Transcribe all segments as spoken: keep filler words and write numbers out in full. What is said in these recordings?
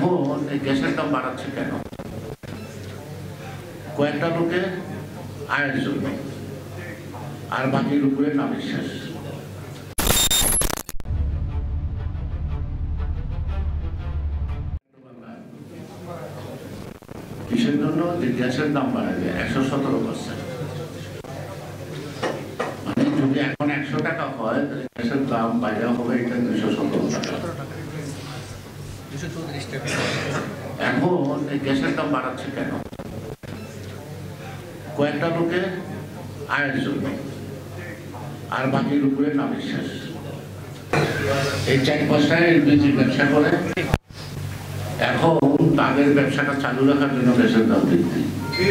এখন এই গ্যাসের দাম বাড়াচ্ছে কেন? কয়েকটা লোকে আয়ের জন্য, আর বাকির উপরে না বিশ্বাস। কিসের জন্য? যে গ্যাসের দাম বাড়াবে একশো সতেরো পার্সেন্ট। মানে যদি এখন একশো টাকা হয় তাহলে গ্যাসের দাম বাইরে হবে এটা দুইশো সতেরো টাকা। এখন এই গ্যাসের দাম বাড়াচ্ছে কেন? কয়েকটা লোকে আয়ের জন্য, আর বাকির উপরে না বিশ্বাস। এই চার পাঁচটায় এলপিজি ব্যবসা করে, এখন তাদের ব্যবসাটা চালু রাখার জন্য গ্যাসের দাম বৃদ্ধি।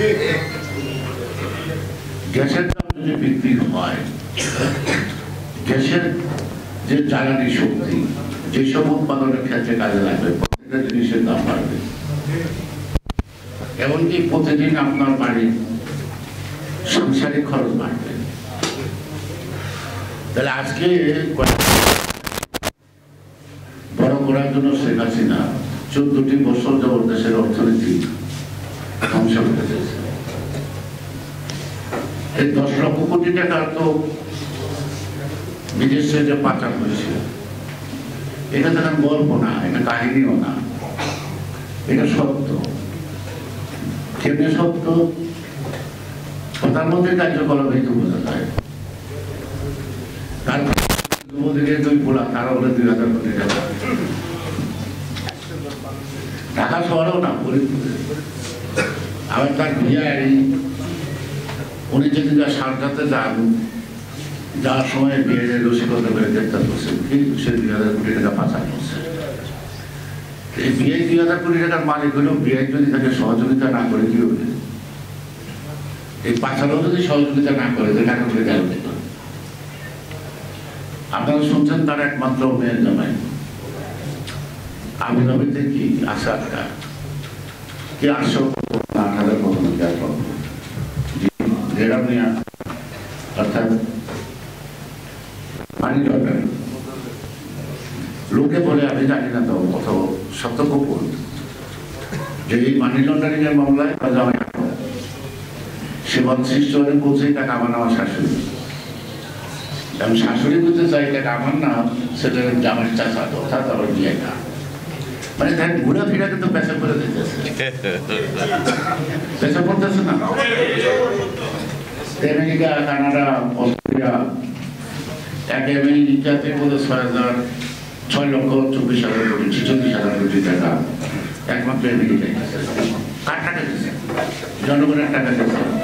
গ্যাসের দাম যদি বৃদ্ধি হয়, গ্যাসের যে জ্বালানি শক্তি যেসব উৎপাদনের ক্ষেত্রে কাজে লাগবে প্রত্যেকটা জিনিসের দাম বাড়বে। এমনকি প্রতিদিন আপনার বাড়ির সাংসারিক খরচ বাড়বে। তাহলে আজকে বড় করার জন্য শেখ হাসিনা চোদ্দটি বছর যাবৎ দেশের অর্থনীতি ধ্বংস করতে চেয়েছে। এই দশ লক্ষ কোটি টাকা তো বিদেশে যে পাচার হয়েছে, এটা তো গল্প না, এটা কাহিনীও না, এটা সত্য। কেমনি সত্য? প্রধানমন্ত্রীর কার্যকলাপ হইতে বোঝা যায়। তারপর যুবদিকে দুই পোলা, তারা হলে দুই হাজার কোটি টাকা। ঢাকা শহরেও না, ফরিদপুরে। আবার তার বিয়ারি উনি যদি সারটাতে যান, যাওয়ার সময় বিয়ে রসিকতা করে গ্রেপ্তার করছেন কি সে দুই হাজার কোটি টাকা পাচার করছে। এই বিয়ে দুই হাজার কোটি টাকার মালিক হলেও বিয়ে যদি তাকে সহযোগিতা না করে কি হবে? এই পাচারও যদি সহযোগিতা না করে তো টাকা করে গেল দিত। আপনারা শুনছেন তার একমাত্র মেয়ের জামাই আবু ধাবিতে কি আসাদ কি আটশো আট হাজার কখনো দেওয়ার পর অর্থাৎ মানি লন্ডারিং। লোকে বলে, আমি জানি না তো কত সত্য গোপন, যে এই মানি লন্ডারিং এর মামলায় জামাই সে বলশিষ্ট বলছে টাকা আমার আমার শাশুড়ি, এবং শাশুড়ি বলতে চাই টাকা আমার না, সেটা জামাই চাষা অর্থাৎ আমার বিয়ে না। মানে তাই ঘুরে ফিরা কিন্তু পেশা করে দিতেছে, পেশা করতেছে না। আমেরিকা, কানাডা, অস্ট্রেলিয়া, এক আমেরিকাতে বোধ ছয় হাজার ছয় লক্ষ চব্বিশ হাজার কোটি ছেচল্লিশ হাজার কোটি টাকা একমাত্র আমেরিকায়। কার টাকা দিচ্ছে? জনগণের টাকা দিচ্ছে।